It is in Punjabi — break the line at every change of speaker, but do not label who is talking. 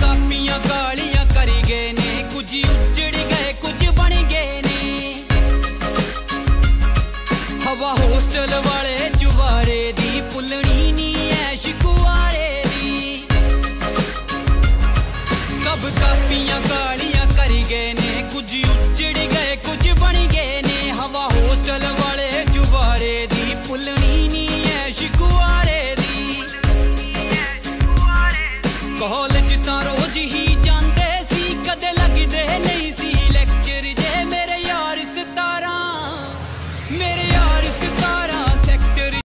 ਕਾਪੀਆਂ ਕਾਲੀਆਂ ਕਰੀ ਗਏ ਨੇ, ਕੁਝ ਉੱਜੜ ਗਏ ਕੁਝ ਬਣ ਗਏ ਨੇ। ਹਵਾ ਹੋਸਟਲ ਵਾਲੇ ਚੁਬਾਰੇ ਦੀ, ਭੁੱਲਣੀ ਨੀ ਐਸ਼ ਕੁਆਰੇ ਦੀ। ਸਭ ਕਾਪੀਆਂ ਕਾਲੀਆਂ ਕਰੀ ਗਏ ਨੇ, ਕੁਝ ਉੱਜੜ ਗਏ ਕੁਝ ਬਣ ਗਏ ਨੇ। ਹਵਾ ਹੋਸਟਲ ਵਾਲੇ ਚੁਬਾਰੇ ਦੀ, ਭੁੱਲਣੀ ਨੀ ਐਸ਼ ਕੁਆਰੇ ਦੀ। ਕਾਲਜ ਤਾਂ